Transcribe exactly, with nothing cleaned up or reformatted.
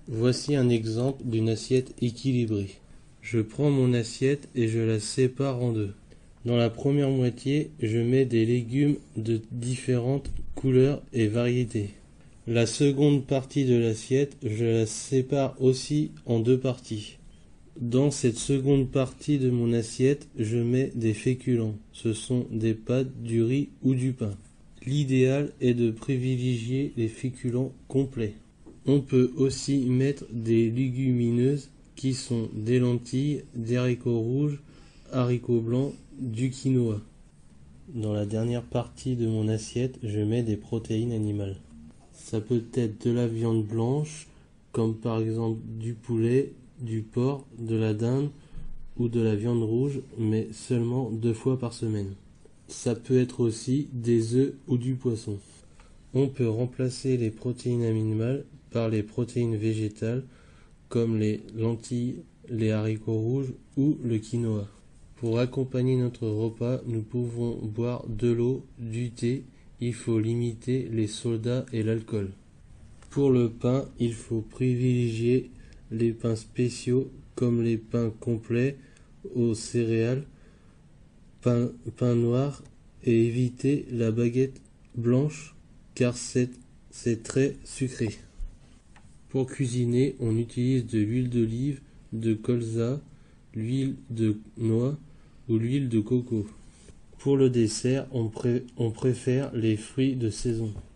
Voici un exemple d'une assiette équilibrée. Je prends mon assiette et je la sépare en deux. Dans la première moitié, je mets des légumes de différentes couleurs et variétés. La seconde partie de l'assiette, je la sépare aussi en deux parties. Dans cette seconde partie de mon assiette, je mets des féculents. Ce sont des pâtes, du riz ou du pain. L'idéal est de privilégier les féculents complets. On peut aussi mettre des légumineuses qui sont des lentilles, des haricots rouges, haricots blancs, du quinoa. Dans la dernière partie de mon assiette, je mets des protéines animales. Ça peut être de la viande blanche, comme par exemple du poulet, du porc, de la dinde ou de la viande rouge, mais seulement deux fois par semaine. Ça peut être aussi des œufs ou du poisson. On peut remplacer les protéines animales par les protéines végétales, comme les lentilles, les haricots rouges ou le quinoa. Pour accompagner notre repas, nous pouvons boire de l'eau, du thé. Il faut limiter les sodas et l'alcool. Pour le pain, il faut privilégier les pains spéciaux comme les pains complets aux céréales, pain, pain noir, et éviter la baguette blanche car c'est, c'est très sucré. Pour cuisiner, on utilise de l'huile d'olive, de colza, l'huile de noix ou l'huile de coco. Pour le dessert, on, pré- on préfère les fruits de saison.